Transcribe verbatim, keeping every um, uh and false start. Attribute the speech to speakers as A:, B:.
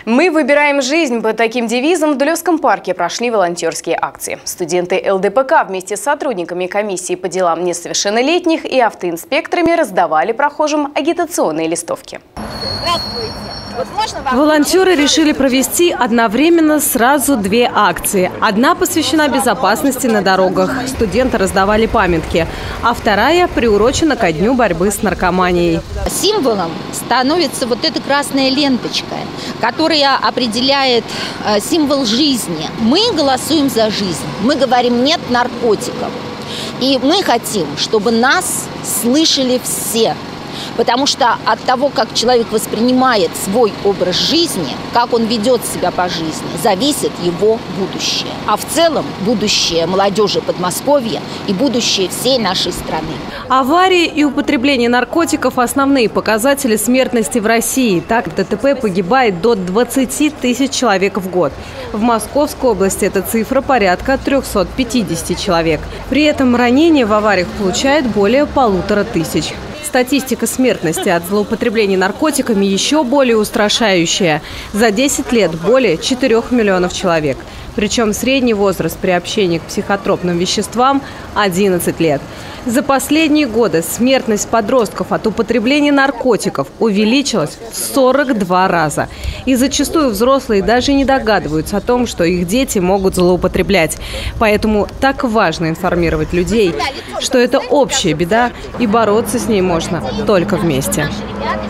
A: Мы выбираем жизнь. Под таким девизом в Дулевском парке прошли волонтерские акции. Студенты эл дэ пэ ка вместе с сотрудниками комиссии по делам несовершеннолетних и автоинспекторами раздавали прохожим агитационные листовки.
B: Здравствуйте. Вот можно вам...
C: Волонтеры решили провести одновременно сразу две акции. Одна посвящена безопасности на дорогах. Студенты раздавали памятки. А вторая приурочена ко дню борьбы с наркоманией.
B: Символом становится вот эта красная ленточка, которая определяет э, символ жизни. Мы голосуем за жизнь. Мы говорим «нет наркотиков». И мы хотим, чтобы нас слышали все. Потому что от того, как человек воспринимает свой образ жизни, как он ведет себя по жизни, зависит его будущее. А в целом будущее молодежи Подмосковья и будущее всей нашей страны.
C: Аварии и употребление наркотиков – основные показатели смертности в России. Так, в дэ тэ пэ погибает до двадцати тысяч человек в год. В Московской области эта цифра порядка трёхсот пятидесяти человек. При этом ранения в авариях получают более полутора тысяч. Статистика смертности от злоупотребления наркотиками еще более устрашающая. За десять лет более четырёх миллионов человек. Причем средний возраст приобщения к психотропным веществам – одиннадцать лет. За последние годы смертность подростков от употребления наркотиков увеличилась в сорок два раза. И зачастую взрослые даже не догадываются о том, что их дети могут злоупотреблять. Поэтому так важно информировать людей, что это общая беда, и бороться с ней можно только вместе.